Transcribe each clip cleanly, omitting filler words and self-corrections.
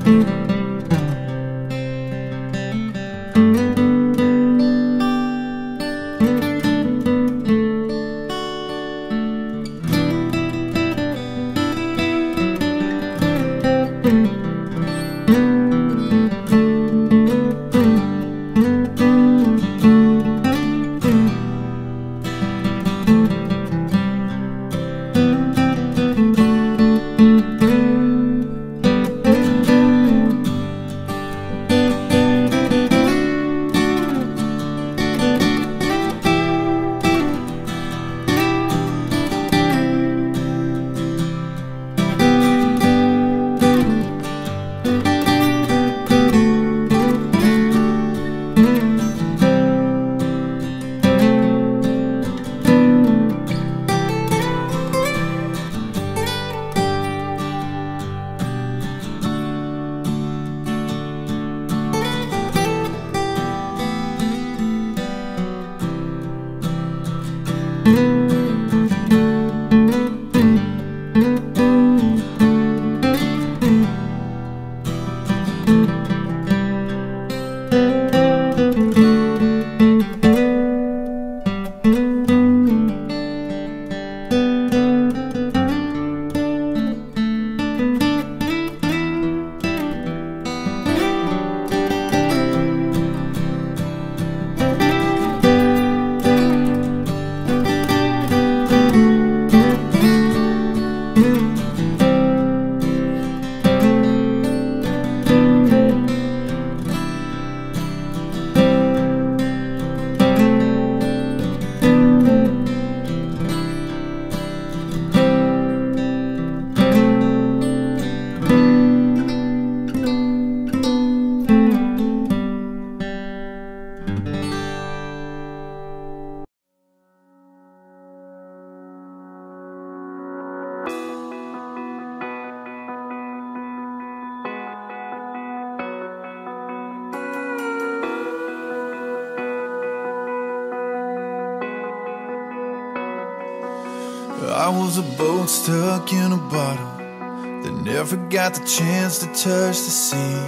I was a boat stuck in a bottle that never got the chance to touch the sea.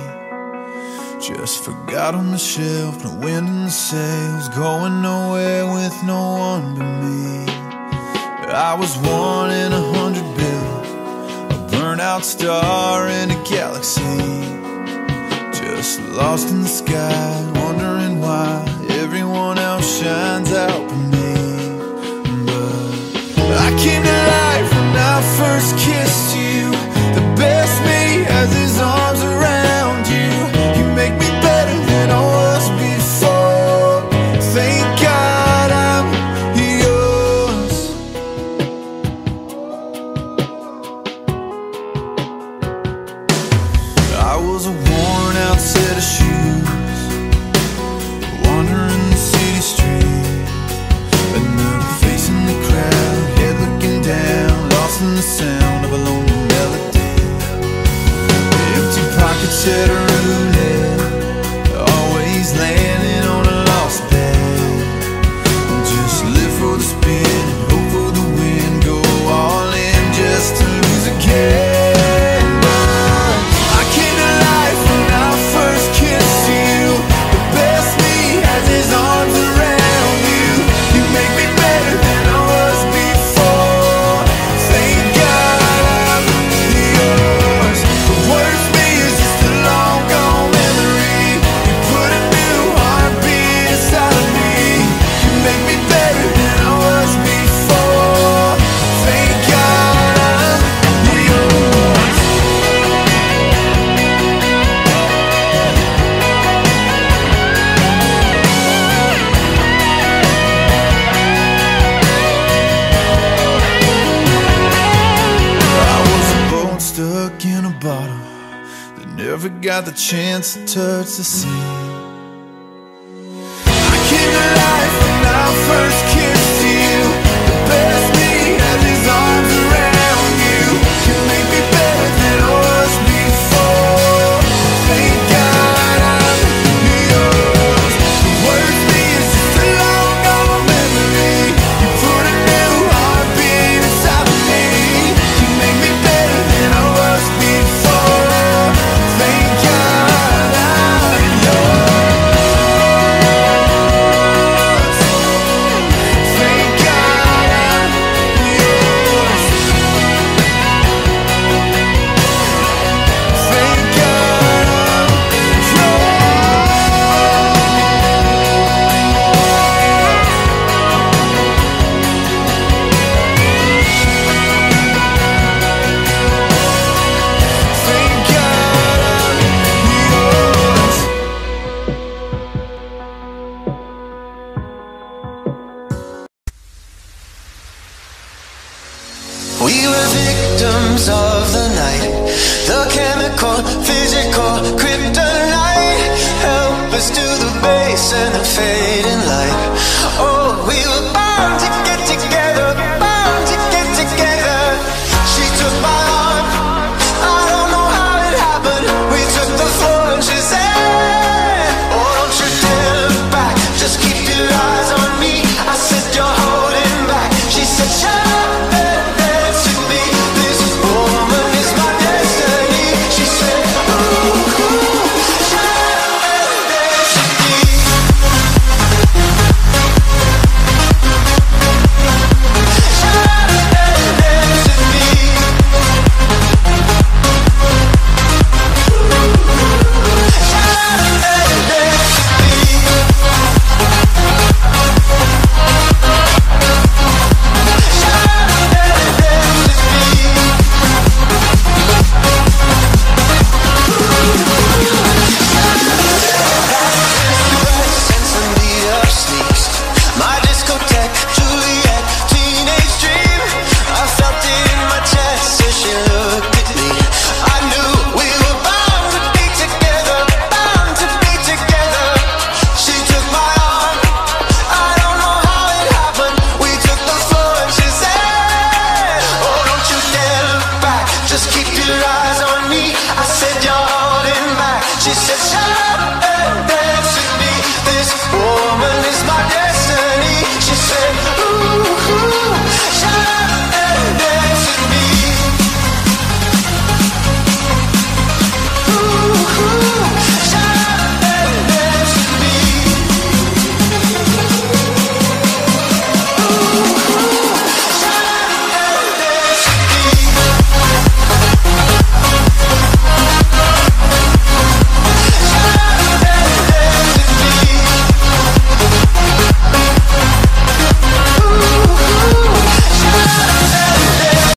Just forgot on the shelf, no wind in the sails, going nowhere with no one but me. I was 1 in 100 billion, a burnt-out star in a galaxy, just lost in the sky, wondering why everyone else shines out but me. I came to life when I first kissed you. The best me has his arms around you. You make me better than I was before. Thank God I'm yours. I was a worn out set of shoes, wandering the city streets, another face in the crowd, looking down, lost in the sound of a lonely melody. Empty pockets at a roulette, always landing on a lost bet. Just live for the spin and hope for the win, go all in just to lose again. But I came to life when I first kissed you. The best me has his arms around you. You make me better than I was before. Thank God I'm yours. The worst me is just a long gone memory. You put a new heartbeat inside of me. You make me better than I was before. Thank God I'm yours. I was a boat stuck in a bottle that never got the chance to touch the sea. I came to life when I first kissed you. The best me has his arms around you. You make me better than I was before. Thank God I'm yours. The worst me is just a long gone memory. You put a new heartbeat inside of me. You make me better than I was before. Thank rhythms of the night, the chemical, physical kryptonite. Help us to the base and the fade.